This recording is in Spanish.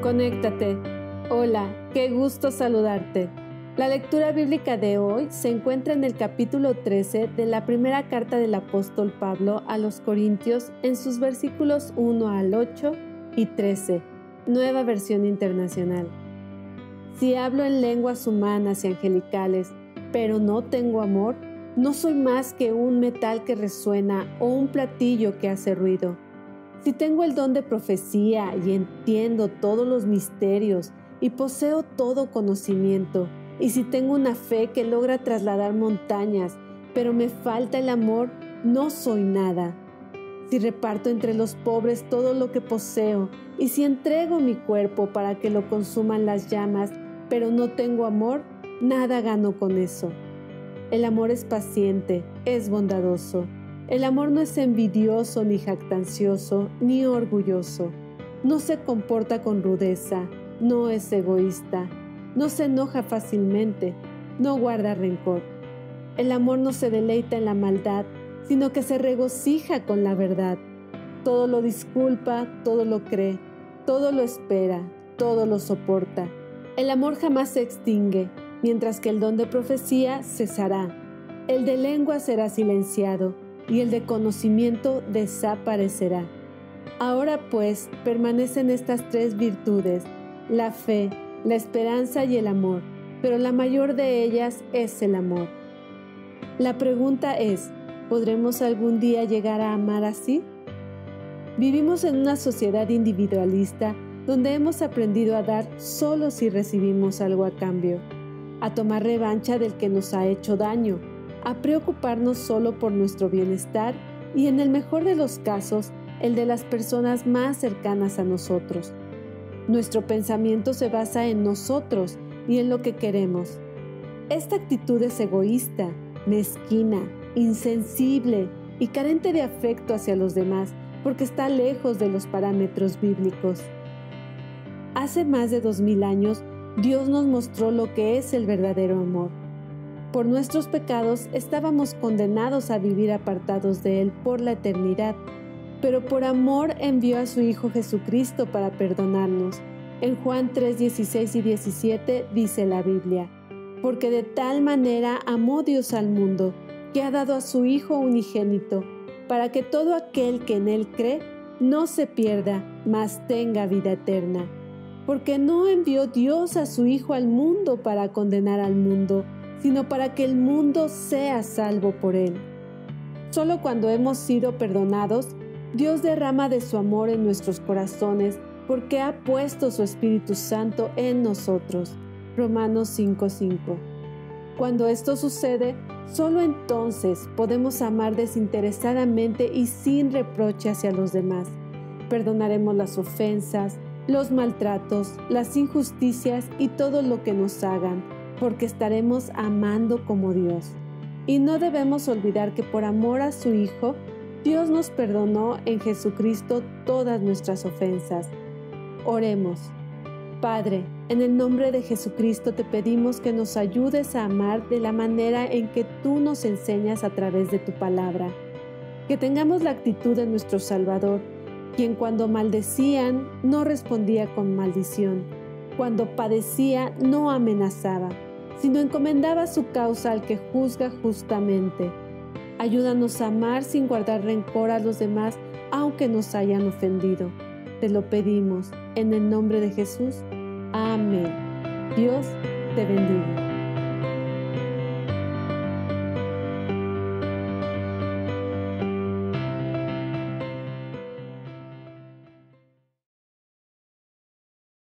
Conéctate. Hola, qué gusto saludarte. La lectura bíblica de hoy se encuentra en el capítulo 13 de la primera carta del apóstol Pablo a los Corintios en sus versículos 1 al 8 y 13, Nueva Versión Internacional. Si hablo en lenguas humanas y angelicales, pero no tengo amor, no soy más que un metal que resuena o un platillo que hace ruido. Si tengo el don de profecía y entiendo todos los misterios y poseo todo conocimiento, y si tengo una fe que logra trasladar montañas, pero me falta el amor, no soy nada. Si reparto entre los pobres todo lo que poseo, y si entrego mi cuerpo para que lo consuman las llamas, pero no tengo amor, nada gano con eso. El amor es paciente, es bondadoso. El amor no es envidioso, ni jactancioso, ni orgulloso. No se comporta con rudeza, no es egoísta, no se enoja fácilmente, no guarda rencor. El amor no se deleita en la maldad, sino que se regocija con la verdad. Todo lo disculpa, todo lo cree, todo lo espera, todo lo soporta. El amor jamás se extingue, mientras que el don de profecía cesará. El de lengua será silenciado, y el de conocimiento desaparecerá. Ahora pues permanecen estas tres virtudes, la fe, la esperanza y el amor, pero la mayor de ellas es el amor. La pregunta es, ¿podremos algún día llegar a amar así? Vivimos en una sociedad individualista donde hemos aprendido a dar solo si recibimos algo a cambio, a tomar revancha del que nos ha hecho daño, a preocuparnos solo por nuestro bienestar y, en el mejor de los casos, el de las personas más cercanas a nosotros. Nuestro pensamiento se basa en nosotros y en lo que queremos. Esta actitud es egoísta, mezquina, insensible y carente de afecto hacia los demás porque está lejos de los parámetros bíblicos. Hace más de 2000 años, Dios nos mostró lo que es el verdadero amor. Por nuestros pecados estábamos condenados a vivir apartados de Él por la eternidad, pero por amor envió a su Hijo Jesucristo para perdonarnos. En Juan 3, 16 y 17 dice la Biblia: porque de tal manera amó Dios al mundo, que ha dado a su Hijo unigénito, para que todo aquel que en Él cree no se pierda, mas tenga vida eterna. Porque no envió Dios a su Hijo al mundo para condenar al mundo, sino para que el mundo sea salvo por Él. Solo cuando hemos sido perdonados, Dios derrama de su amor en nuestros corazones, porque ha puesto su Espíritu Santo en nosotros. Romanos 5:5. Cuando esto sucede, solo entonces podemos amar desinteresadamente y sin reproche hacia los demás. Perdonaremos las ofensas, los maltratos, las injusticias y todo lo que nos hagan, porque estaremos amando como Dios. Y no debemos olvidar que por amor a su Hijo, Dios nos perdonó en Jesucristo todas nuestras ofensas. Oremos. Padre, en el nombre de Jesucristo te pedimos que nos ayudes a amar de la manera en que tú nos enseñas a través de tu palabra. Que tengamos la actitud de nuestro Salvador, quien cuando maldecían no respondía con maldición, cuando padecía no amenazaba, sino encomendaba su causa al que juzga justamente. Ayúdanos a amar sin guardar rencor a los demás, aunque nos hayan ofendido. Te lo pedimos, en el nombre de Jesús. Amén. Dios te bendiga.